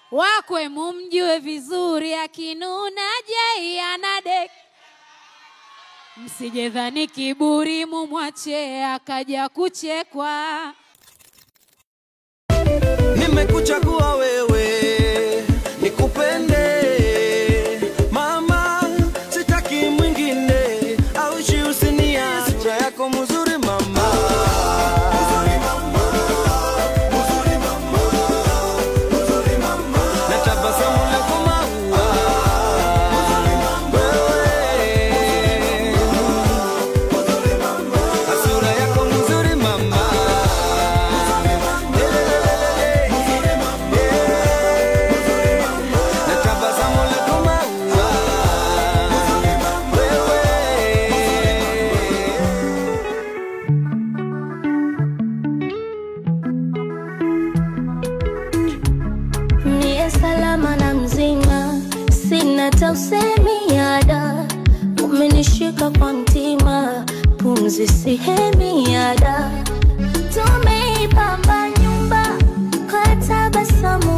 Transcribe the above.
wakwe mumjue vizuri, akinuna je anadek. Msijedhani kiburi mumwache akaja kuchekwa. Nimekuchagua wewe nikupende mama, sitaki mwingine au shi usiniache. Sura yako mzuri mama, mzuri mama, mzuri mama, mzuri mama, na tabasamu lako maua, mzuri mama, mzuri mama, sura yako mzuri mama. Salama na mzima, sina tausemi yada. Umenishika kwa mtima, pumzi sihemi yada. Tumeipamba nyumba kwa tabasamu